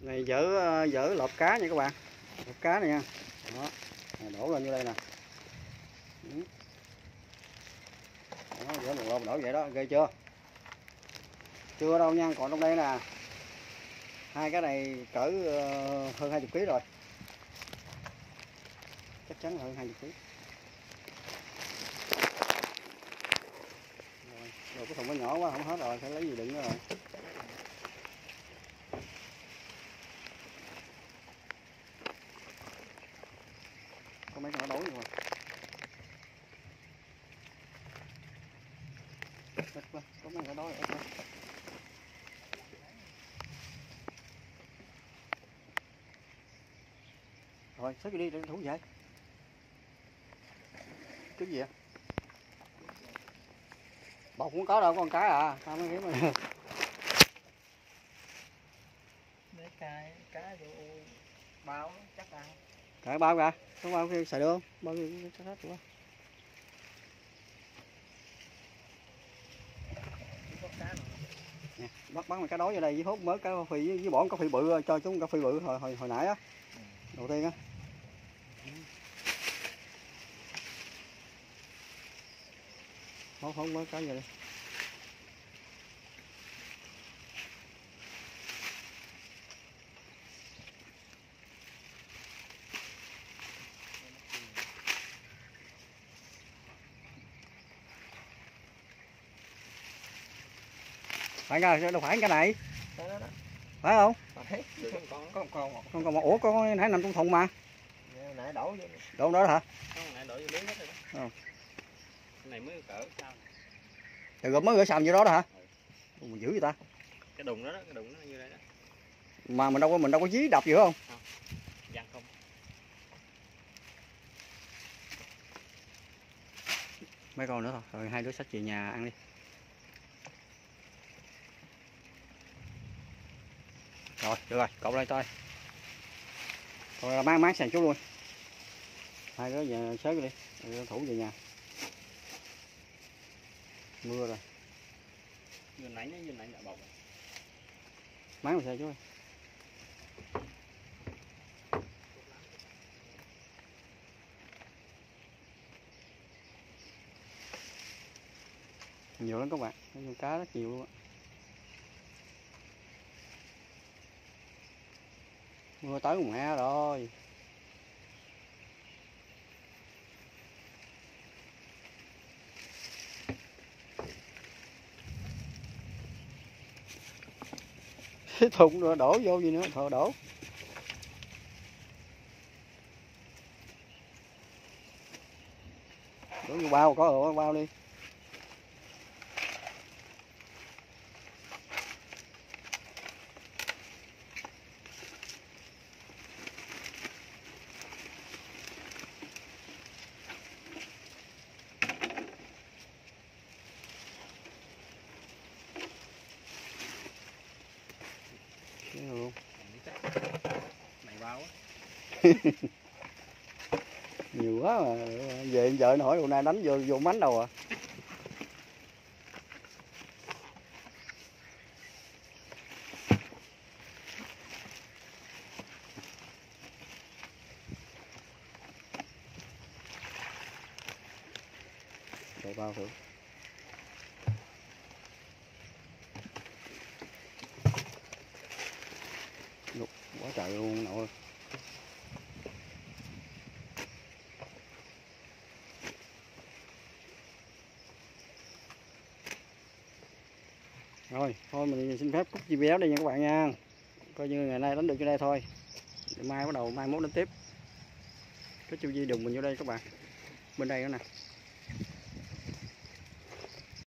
Này dỡ lọp cá nha các bạn, lọp cá này nha. Đó, này đổ lên như đây nè. Đó, dỡ một lọp đổ vậy đó, ghê chưa? Chưa đâu nha, còn trong đây nè. Hai cái này cỡ hơn 20 kg rồi. Chắc chắn là hơn 20 kg. Rồi cái thùng nó nhỏ quá không hết rồi, phải lấy gì đựng nữa rồi. Có mấy con nó đói rồi. Ít quá, có mấy con đói ít quá. Rồi, xếp đi để thú vậy. Cái gì vậy? Bọc cũng có đâu, con cái à, sao mới kiếm mà. Mấy cái vô bao chắc ăn. Cái bao kìa, có bao kia xài được không? Bao kia chắc hết rồi. Nè, bắt mấy cá đối vô đây với hút mớ cá phi với bỏ cá phi bự cho chúng cá phi bự hồi nãy á. Đầu tiên á. Hốt mớ cá vô đi. Phải ra đâu phải cái này. Phải không? Con còn một ủa con nãy nằm trong thùng mà. Nãy đổ vô. Đổ đó hả? Không, nãy đổ vô lưới hết rồi đó. Cái này mới cỡ sao? rồi mới gửi xàm vô đó đó hả? Mình dữ vậy ta. Cái đùng đó, cái đùng nó như đây đó. Mà mình đâu có dí đập gì không? Không. Văng không. Mấy con nữa thôi, rồi hai đứa xách về nhà ăn đi. Rồi, được rồi, cậu đây thôi. Rồi mang sàn chú luôn. Hai đứa về xới đi, rồi thủ về nhà. Mưa rồi. Vừa nãy đã bọc. Mang sàn chú ơi. Nhiều lắm các bạn, con cá rất nhiều luôn á. Mưa tới mùa hè rồi. Cái thùng rồi đổ vô gì nữa, thôi đổ. Đổ vô bao, có bao đi. Này bao á. Nhiều quá mà về vợ nó hỏi hôm nay đánh vô mánh đâu à. Để bao thử. Lục quá trời luôn nội. Rồi, thôi mình xin phép cúp video đây nha các bạn nha. Coi như ngày nay đánh được cho đây thôi. Mai bắt đầu mai mốt đánh tiếp. Cái chu vi đùng mình vô đây các bạn. Bên đây nữa nè.